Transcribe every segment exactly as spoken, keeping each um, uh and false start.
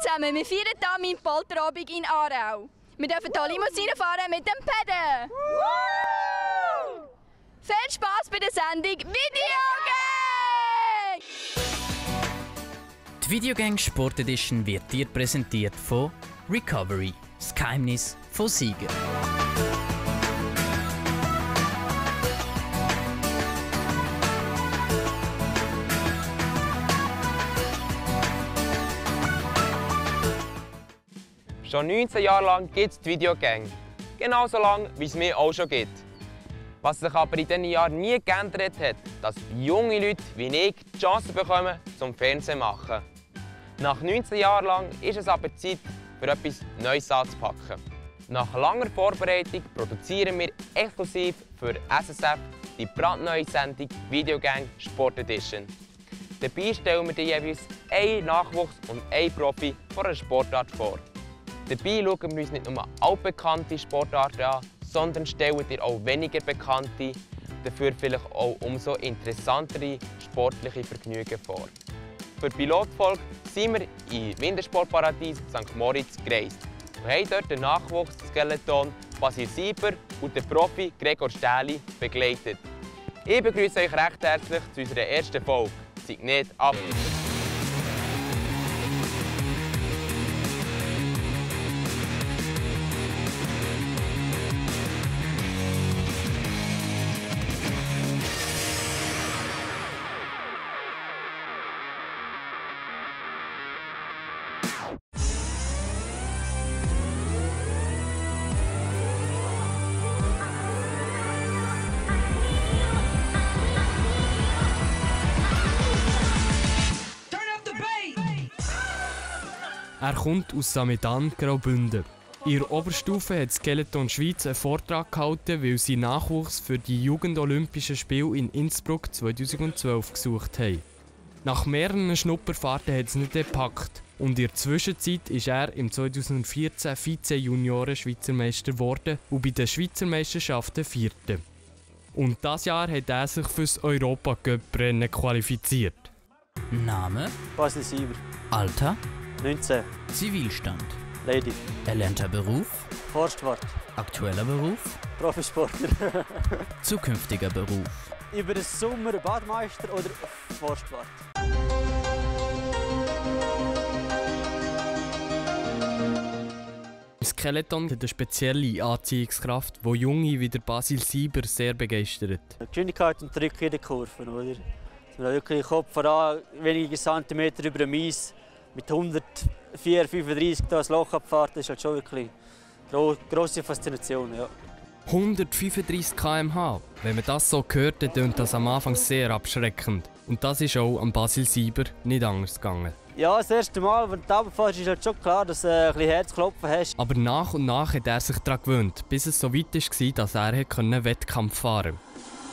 zusammen, wir feiern hier meinen Polterabend in Aarau. Wir dürfen hier Limousine fahren mit dem Pedden. Viel Spass bei der Sendung Videogang! Die Videogang Sport Edition wird dir präsentiert von Recovery, das Geheimnis von Siegen. Schon neunzehn Jahre lang gibt es die Videogang. Genauso lange, wie es mir auch schon gibt. Was sich aber in diesen Jahren nie geändert hat, dass junge Leute wie ich die Chance bekommen, zum Fernsehen zu machen. Nach neunzehn Jahren lang ist es aber Zeit, für etwas Neues anzupacken. Nach langer Vorbereitung produzieren wir exklusiv für S S F die brandneue Sendung Videogang Sport Edition. Dabei stellen wir dir jeweils einen Nachwuchs und einen Profi von einer Sportart vor. Dabei schauen wir uns nicht nur altbekannte Sportarten an, sondern stellen dir auch weniger bekannte, dafür vielleicht auch umso interessantere sportliche Vergnügen vor. Für die Pilotfolge sind wir im Wintersportparadies Sankt Moritz gereist und haben dort den Nachwuchsskeleton Basil Sieber und den Profi Gregor Stähli begleitet. Ich begrüße euch recht herzlich zu unserer ersten Folge. Seid nicht ab! Er kommt aus Samedan, Graubünden. In der Oberstufe hat Skeleton Schweiz einen Vortrag gehalten, weil sie Nachwuchs für die Jugendolympischen Spiele in Innsbruck zweitausendzwölf gesucht haben. Nach mehreren Schnupperfahrten hat es nicht gepackt und in der Zwischenzeit ist er im zweitausendvierzehn Vize-Junioren-Schweizer Meister geworden und bei den Schweizer Meisterschaften Vierter. Und dieses Jahr hat er sich für das Europacup-Rennen qualifiziert. Name? Basil Sieber. Alter? neunzehn. Zivilstand? Lady. Erlernter Beruf? Forstwart. Aktueller Beruf? Profisportler. Zukünftiger Beruf? Über den Sommer Badmeister oder Forstwart. Skeleton hat eine spezielle Anziehungskraft, die Junge wie der Basil Sieber sehr begeistert. Die Geschwindigkeit und Druck in den Kurven, oder? Dass man wirklich Kopf voran, wenige Zentimeter über dem Eis mit hundertvier, fünfunddreißig das Loch abfahrt, das ist halt schon wirklich eine grosse Faszination. Ja. hundertfünfunddreißig Kilometer pro Stunde. Wenn man das so hört, dann klingt das am Anfang sehr abschreckend. Und das ist auch am Basil Sieber nicht anders gegangen. Ja, das erste Mal, wenn du runterfährst, ist halt schon klar, dass du ein bisschen Herzklopfen hast. Aber nach und nach hat er sich daran gewöhnt, bis es so weit war, dass er einen Wettkampf fahren konnte.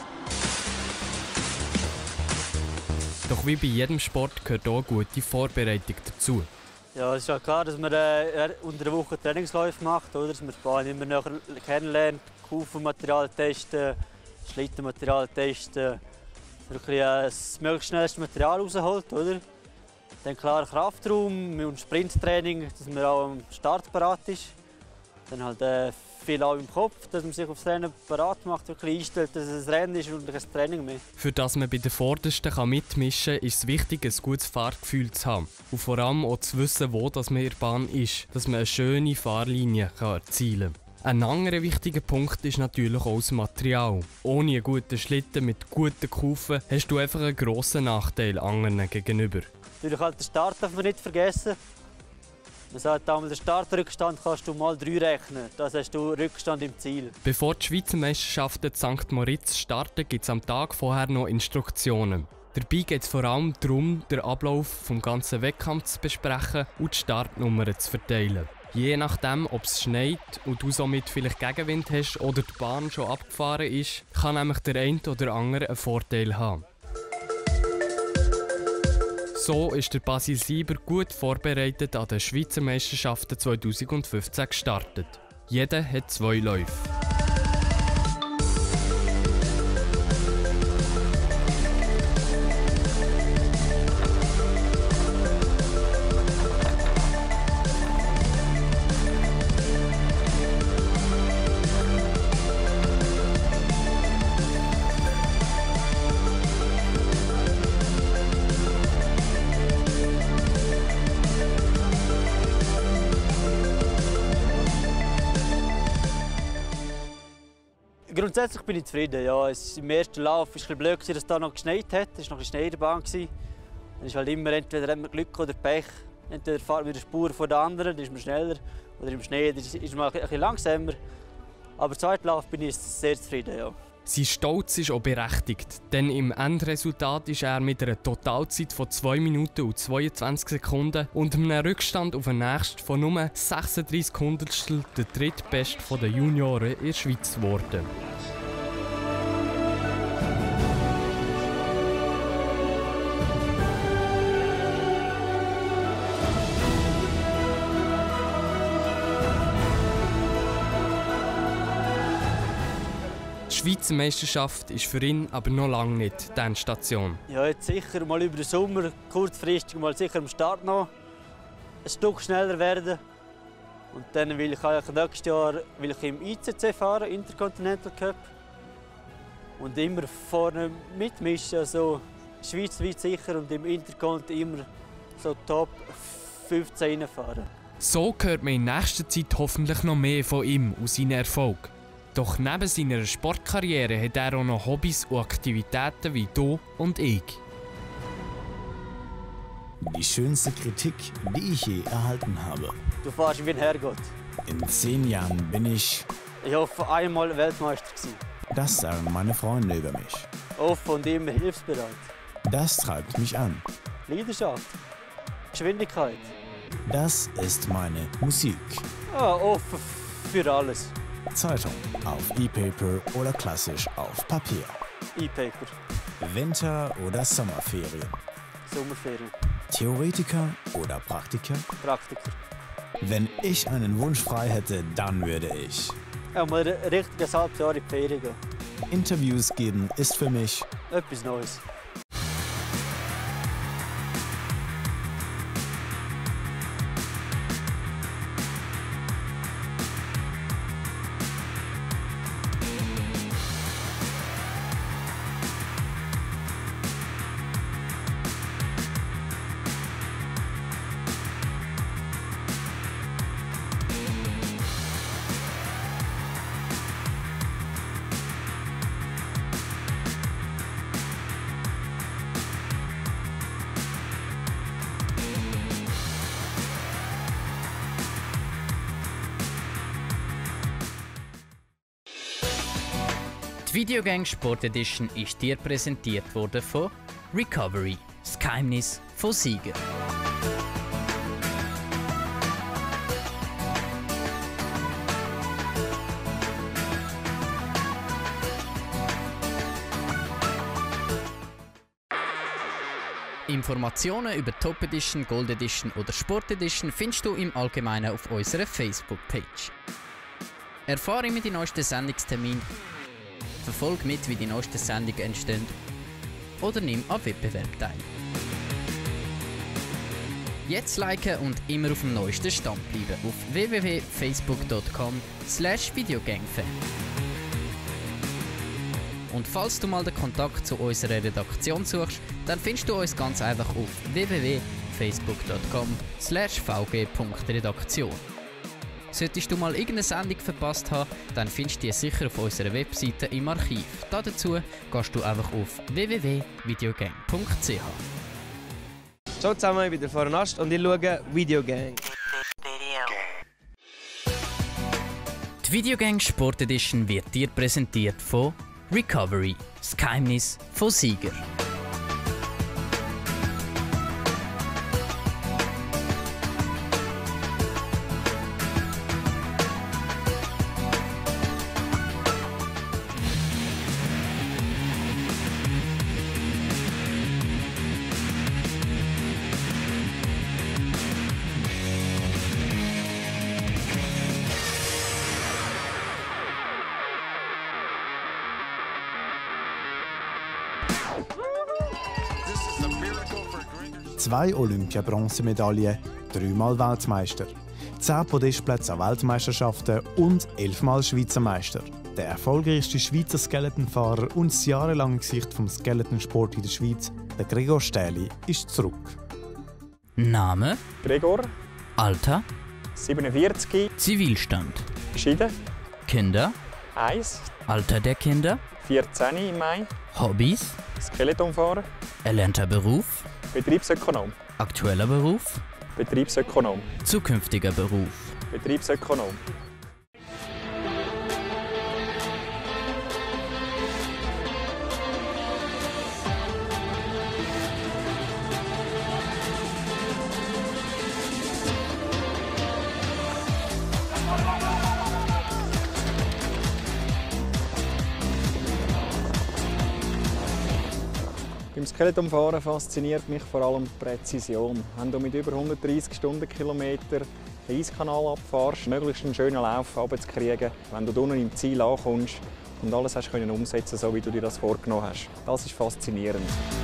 Doch wie bei jedem Sport gehört auch eine gute Vorbereitung dazu. Ja, es ist ja klar, dass man äh, unter der Woche Trainingsläufe macht, oder? Dass man die Bahn immer näher kennenlernt, Kufermaterial testen, Schlittenmaterial testen, wirklich äh, das möglichst schnellste Material rausholt, oder? Dann klar Kraftraum und Sprinttraining, dass man auch am Start parat ist. Dann halt äh, viel auch im Kopf, dass man sich aufs Rennen parat macht, wirklich einstellt, dass es ein Rennen ist und kein Training mehr. Für das man bei den Vordersten kann mitmischen kann, ist es wichtig, ein gutes Fahrgefühl zu haben. Und vor allem auch zu wissen, wo das man in der Bahn ist, dass man eine schöne Fahrlinie kann erzielen kann. Ein anderer wichtiger Punkt ist natürlich auch das Material. Ohne einen guten Schlitten mit guten Kufen hast du einfach einen grossen Nachteil anderen gegenüber. Natürlich halt den Start darf man nicht vergessen. Man sagt einmal, den Startrückstand kannst du mal drei rechnen. Das hast du Rückstand im Ziel. Bevor die Schweizer Meisterschaften in Sankt Moritz starten, gibt es am Tag vorher noch Instruktionen. Dabei geht es vor allem darum, den Ablauf des ganzen Wettkampfs zu besprechen und die Startnummern zu verteilen. Je nachdem, ob es schneit und du somit vielleicht Gegenwind hast oder die Bahn schon abgefahren ist, kann nämlich der eine oder andere einen Vorteil haben. So ist der Basil Sieber gut vorbereitet an den Schweizer Meisterschaften zweitausendfünfzehn gestartet. Jeder hat zwei Läufe. Grundsätzlich bin ich zufrieden. Ja, es, im ersten Lauf war es ein blöd, dass es da noch geschneit hat. Es war noch ein Schnee in der Bahn. Dann ist halt immer entweder hat man Glück oder Pech. Entweder fährt man die Spur von der anderen, dann ist man schneller. Oder im Schnee dann ist man ein bisschen langsamer. Aber im zweiten Lauf bin ich sehr zufrieden. Ja. Sein Stolz ist auch berechtigt, denn im Endresultat ist er mit einer Totalzeit von zwei Minuten und zweiundzwanzig Sekunden und einem Rückstand auf den nächsten von nur sechsunddreißig Hundertstel der drittbeste der Junioren in der Schweiz geworden. Die Schweizer Meisterschaft ist für ihn aber noch lange nicht die Endstation. Ja, jetzt sicher mal über den Sommer, kurzfristig mal sicher am Start noch ein Stück schneller werden. Und dann will ich eigentlich nächstes Jahr will ich im I C C fahren, Intercontinental Cup. Und immer vorne mitmischen, also schweizweit sicher und im Intercont immer so Top fünfzehn reinfahren. So hört man in nächster Zeit hoffentlich noch mehr von ihm und seinen Erfolg. Doch neben seiner Sportkarriere hat er auch noch Hobbys und Aktivitäten wie du und ich. Die schönste Kritik, die ich je erhalten habe. Du fährst wie ein Herrgott. In zehn Jahren bin ich... Ich hoffe, einmal Weltmeister gewesen. Das sagen meine Freunde über mich. Offen und immer hilfsbereit. Das treibt mich an. Leidenschaft. Geschwindigkeit. Das ist meine Musik. Ja, offen für alles. Zeitung auf E-Paper oder klassisch auf Papier. E-Paper. Winter- oder Sommerferien. Sommerferien. Theoretiker oder Praktiker? Praktiker. Wenn ich einen Wunsch frei hätte, dann würde ich... Ja, mal ein richtiges halbes Jahr in die Ferien gehen. Interviews geben ist für mich... Etwas Neues. Die Videogang Sport Edition ist dir präsentiert worden von Recovery, das Geheimnis von Sieger. Informationen über Top Edition, Gold Edition oder Sport Edition findest du im Allgemeinen auf unserer Facebook-Page. Erfahre immer die neuesten Sendungstermine, verfolge mit, wie die neuesten Sendungen entstehen oder nimm an Wettbewerb teil. Jetzt liken und immer auf dem neuesten Stand bleiben auf w w w punkt facebook punkt com slash videogangfan. Und falls du mal den Kontakt zu unserer Redaktion suchst, dann findest du uns ganz einfach auf w w w punkt facebook punkt com slash v g punkt redaktion. Solltest du mal irgendeine Sendung verpasst haben, dann findest du die sicher auf unserer Webseite im Archiv. Dazu gehst du einfach auf w w w punkt videogang punkt c h. Ciao zusammen, ich bin der Farinast und ich schaue Videogang. Die Videogang Sport Edition wird dir präsentiert von Recovery, das Geheimnis von Sieger. Zwei Olympia-Bronzemedaillen, dreimal Weltmeister, zehn Podestplätze an Weltmeisterschaften und elfmal Schweizer Meister. Der erfolgreichste Schweizer Skeletonfahrer und das jahrelange Gesicht vom Skeletonsport in der Schweiz, der Gregor Stähli, ist zurück. Name? Gregor, Alter? siebenundvierzig, Zivilstand? geschieden, Kinder? eins. Alter der Kinder? vierzehn im Mai. Hobbys? Skeletonfahren. Erlernter Beruf? Betriebsökonom. Aktueller Beruf? Betriebsökonom. Zukünftiger Beruf? Betriebsökonom. Beim Skeletonfahren fasziniert mich vor allem die Präzision. Wenn du mit über hundertdreissig Stundenkilometer den Eiskanal abfährst, möglichst einen schönen Lauf runterzukriegen, wenn du unten im Ziel ankommst und alles hast können umsetzen, so wie du dir das vorgenommen hast. Das ist faszinierend.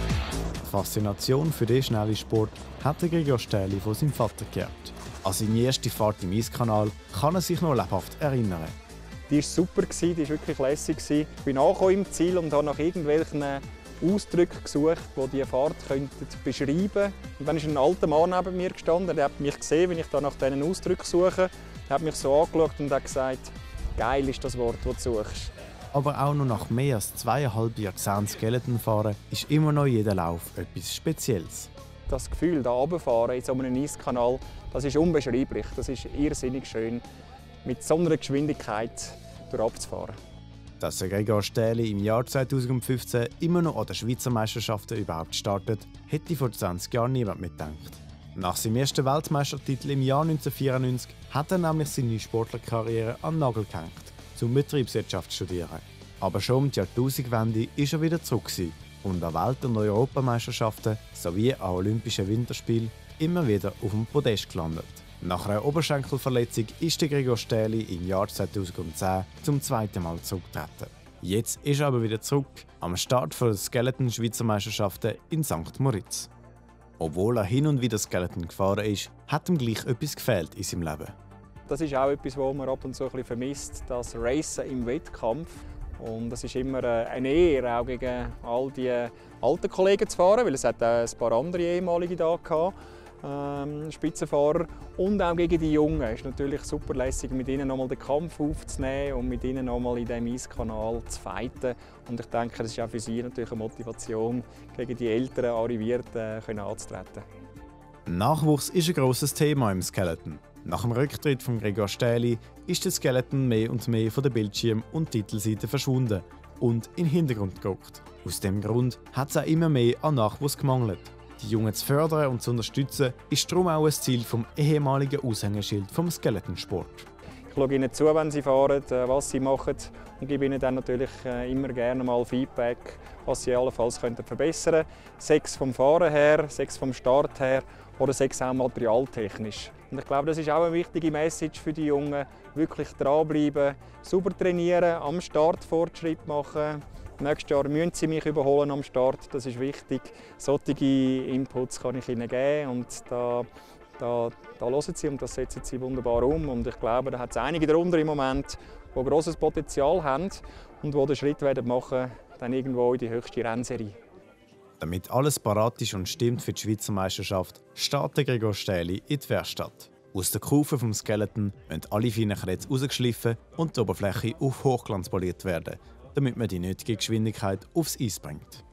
Die Faszination für diesen schnellen Sport hat der Gregor Stähli von seinem Vater geerbt. An seine erste Fahrt im Eiskanal kann er sich noch lebhaft erinnern. Die war super, die war wirklich lässig. Ich bin angekommen im Ziel und habe nach irgendwelchen Ausdrücke gesucht, die diese Fahrt beschreiben könnten. Und dann ist ein alter Mann neben mir gestanden, der hat mich gesehen, wenn ich da nach diesen Ausdrücken suche. Er hat mich so angeschaut und hat gesagt, geil ist das Wort, das du suchst. Aber auch noch nach mehr als zweieinhalb Jahrzehnten Skeletonfahren ist immer noch jeder Lauf etwas Spezielles. Das Gefühl, da runterfahren in so einem Eiskanal, das ist unbeschreiblich. Das ist irrsinnig schön, mit so einer Geschwindigkeit durchabzufahren. Dass der Gregor Stähli im Jahr zweitausendfünfzehn immer noch an den Schweizer Meisterschaften überhaupt startet, hätte vor zwanzig Jahren niemand mitgedacht. Nach seinem ersten Weltmeistertitel im Jahr neunzehnhundertvierundneunzig hat er nämlich seine Sportlerkarriere an den Nagel gehängt, um Betriebswirtschaft zu studieren. Aber schon um die Jahrtausendwende war er wieder zurück und an Welt- und Europameisterschaften sowie an Olympischen Winterspielen immer wieder auf dem Podest gelandet. Nach einer Oberschenkelverletzung ist der Gregor Stähli im Jahr zweitausendzehn zum zweiten Mal zurückgetreten. Jetzt ist er aber wieder zurück am Start der Skeleton-Schweizer Meisterschaften in Sankt Moritz. Obwohl er hin und wieder Skeleton gefahren ist, hat ihm gleich etwas gefehlt in seinem Leben. Das ist auch etwas, was man ab und zu ein bisschen vermisst, das Racen im Wettkampf. Und es ist immer eine Ehre, auch gegen all die alten Kollegen zu fahren, weil es hat auch ein paar andere ehemalige da gehabt. Ähm, Spitzenfahrer und auch gegen die Jungen. Es ist natürlich super lässig, mit ihnen nochmal den Kampf aufzunehmen und mit ihnen nochmal in diesem Eiskanal zu fighten. Und ich denke, das ist auch für sie natürlich eine Motivation, gegen die älteren Arrivierten äh, anzutreten. Nachwuchs ist ein grosses Thema im Skeleton. Nach dem Rücktritt von Gregor Stähli ist der Skeleton mehr und mehr von der Bildschirm- und Titelseite verschwunden und in den Hintergrund gerückt. Aus diesem Grund hat es auch immer mehr an Nachwuchs gemangelt. Die Jungen zu fördern und zu unterstützen, ist darum auch ein Ziel vom ehemaligen Aushängeschild vom Skeletonsport. Ich schaue ihnen zu, wenn sie fahren, was sie machen und gebe ihnen dann natürlich immer gerne mal Feedback, was sie allenfalls verbessern könnten. Sechs vom Fahren her, sechs vom Start her oder sechs auch materialtechnisch. Und ich glaube, das ist auch eine wichtige Message für die Jungen. Wirklich dranbleiben, sauber trainieren, am Start Fortschritt machen. Nächstes Jahr müssen sie mich überholen am Start, das ist wichtig. Solche Inputs kann ich ihnen geben und da, da, da hören sie und das setzen sie wunderbar um. Und ich glaube, da hat es einige darunter im Moment, die grosses Potenzial haben und die den Schritt werden machen, dann irgendwo in die höchste Rennserie. Damit alles parat ist und stimmt für die Schweizer Meisterschaft, steht der Gregor Stähli in die Werkstatt. Aus der Kufe vom Skeleton müssen alle feinen Krätze rausgeschliffen und die Oberfläche auf Hochglanz poliert werden, damit man die nötige Geschwindigkeit aufs Eis bringt.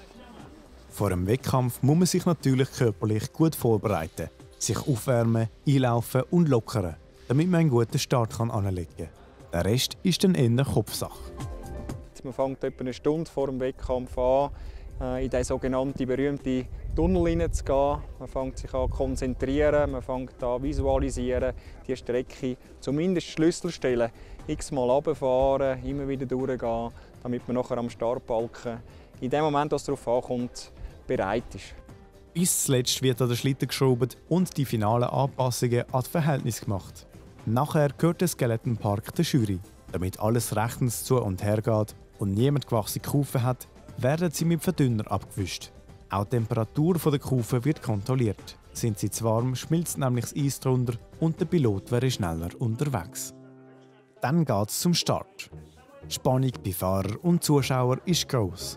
Vor dem Wettkampf muss man sich natürlich körperlich gut vorbereiten, sich aufwärmen, einlaufen und lockern, damit man einen guten Start anlegen kann. Der Rest ist dann eher Kopfsache. Man fängt etwa eine Stunde vor dem Wettkampf an, in den sogenannten berühmten Tunnel hineinzugehen. Man fängt sich an zu konzentrieren, man fängt an zu visualisieren, die Strecke zumindest Schlüsselstellen x-mal runterfahren, immer wieder durchgehen, damit man nachher am Startbalken in dem Moment, was es darauf ankommt, bereit ist. Bis zuletzt wird an der Schlitten geschraubt und die finalen Anpassungen an das Verhältnis gemacht. Nachher gehört der Skeleton Park der Jury. Damit alles rechtens zu und her geht und niemand gewachsene Kufen hat, werden sie mit Verdünner abgewischt. Auch die Temperatur der Kufen wird kontrolliert. Sind sie zu warm, schmilzt nämlich das Eis drunter und der Pilot wäre schneller unterwegs. Dann geht es zum Start. Die Spannung bei Fahrern und Zuschauern ist gross.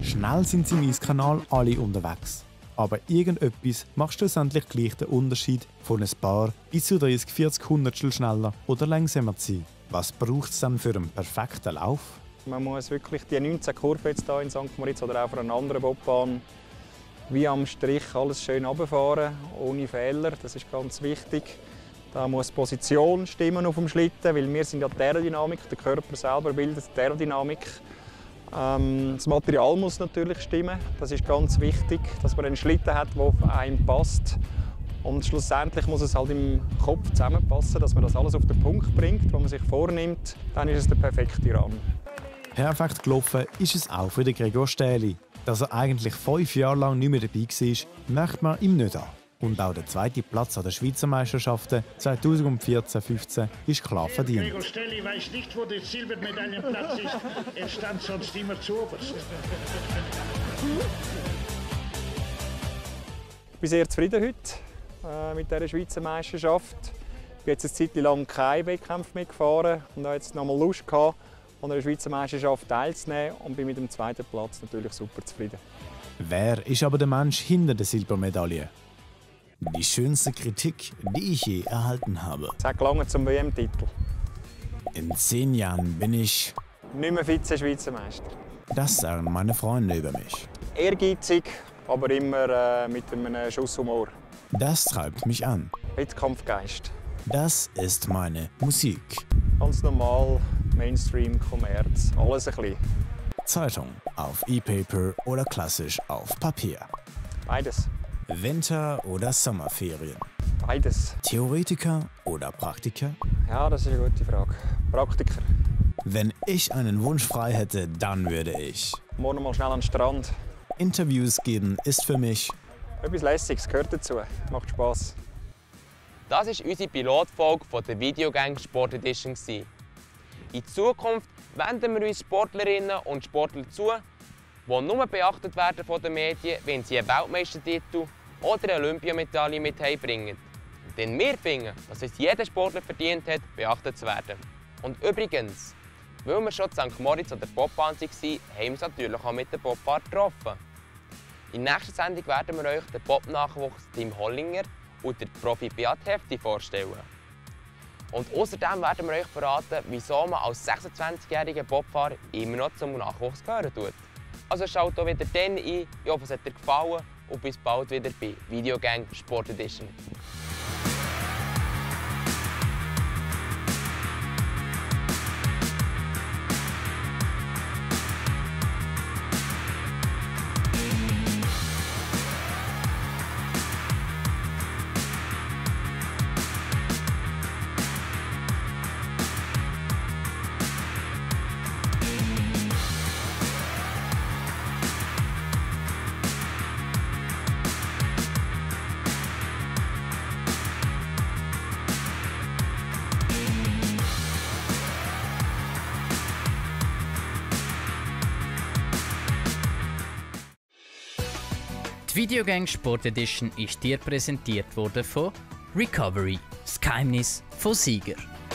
Schnell sind sie im Eiskanal alle unterwegs. Aber irgendetwas macht schlussendlich gleich den Unterschied von ein paar bis zu dreißig, vierzig Hundertstel schneller oder langsamer zu sein. Was braucht es dann für einen perfekten Lauf? Man muss wirklich die neunzehn Kurven jetzt hier in Sankt Moritz oder auch auf einer anderen Bobbahn wie am Strich alles schön runterfahren, ohne Fehler. Das ist ganz wichtig. Da muss die Position stimmen auf dem Schlitten, weil wir sind ja die Aerodynamik, der Körper selber bildet die Aerodynamik. Ähm, das Material muss natürlich stimmen, das ist ganz wichtig, dass man einen Schlitten hat, der auf einen passt. Und schlussendlich muss es halt im Kopf zusammenpassen, dass man das alles auf den Punkt bringt, was man sich vornimmt. Dann ist es der perfekte Run. Perfekt gelaufen ist es auch für den Gregor Stähli. Dass er eigentlich fünf Jahre lang nicht mehr dabei war, merkt man ihm nicht an. Und auch der zweite Platz an den Schweizer Meisterschaften zweitausendvierzehn fünfzehn ist klar verdient. Gregor Stähli weiß nicht, wo der Silbermedaillenplatz ist. Er stand sonst immer zuoberst. Ich bin sehr zufrieden heute äh, mit dieser Schweizer Meisterschaft. Ich bin jetzt eine Zeit lang keinen Wettkampf mehr gefahren und habe jetzt noch mal Lust gehabt, an einer Schweizer Meisterschaft teilzunehmen und bin mit dem zweiten Platz natürlich super zufrieden. Wer ist aber der Mensch hinter der Silbermedaille? Die schönste Kritik, die ich je erhalten habe. Es hat gelangt zum W M-Titel. In zehn Jahren bin ich nicht mehr Vize-Schweizer Meister. Das sagen meine Freunde über mich. Ehrgeizig, aber immer äh, mit einem Schuss Humor. Das treibt mich an. Wettkampfgeist. Das ist meine Musik. Ganz normal, Mainstream, Kommerz, alles ein bisschen. Zeitung auf E-Paper oder klassisch auf Papier. Beides. Winter- oder Sommerferien? Beides. Theoretiker oder Praktiker? Ja, das ist eine gute Frage. Praktiker. Wenn ich einen Wunsch frei hätte, dann würde ich morgen mal schnell an den Strand. Interviews geben ist für mich etwas Lässiges, gehört dazu. Macht Spass. Das war unsere Pilotfolge von der Videogang Sport Edition. In Zukunft wenden wir uns Sportlerinnen und Sportler zu, die nur beachtet werden von den Medien, wenn sie einen Weltmeistertitel oder eine Olympiamedaille mit heimbringen. Denn wir finden, dass es jeder Sportler verdient hat, beachtet zu werden. Und übrigens, weil wir schon in Sankt Moritz an der Bobbahn waren, haben wir uns natürlich auch mit der Bobfahrt getroffen. In der nächsten Sendung werden wir euch den Bob-Nachwuchs Tim Hollinger und der Profi Beat Hefti vorstellen. Und außerdem werden wir euch verraten, wieso man als sechsundzwanzigjähriger Bobfahrer immer noch zum Nachwuchs gehören tut. Also schaut auch wieder dann ein, ich hoffe es hat dir gefallen und bis bald wieder bei Videogang Sport Edition. Die Videogang Sport Edition ist dir präsentiert worden von Recovery, das Geheimnis von Sieger.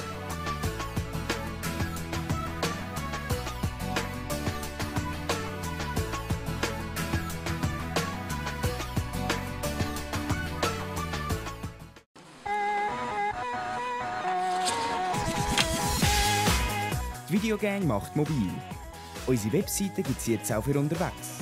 Die Videogang macht mobil. Unsere Webseite gibt es jetzt auch für unterwegs.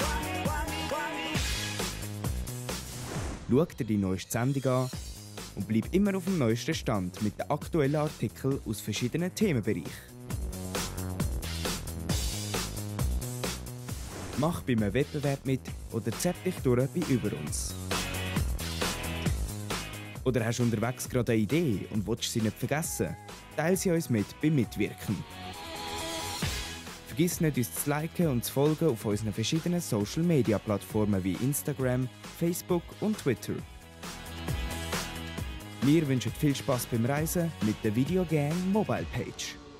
Schau dir die neueste Sendung an und bleib immer auf dem neuesten Stand mit den aktuellen Artikeln aus verschiedenen Themenbereichen. Mach bei einem Wettbewerb mit oder zapp dich durch bei Über uns. Oder hast du unterwegs gerade eine Idee und willst sie nicht vergessen? Teile sie uns mit beim Mitwirken. Vergiss nicht, uns zu liken und zu folgen auf unseren verschiedenen Social-Media-Plattformen wie Instagram, Facebook und Twitter. Wir wünschen viel Spaß beim Reisen mit der Videogang Mobile Page.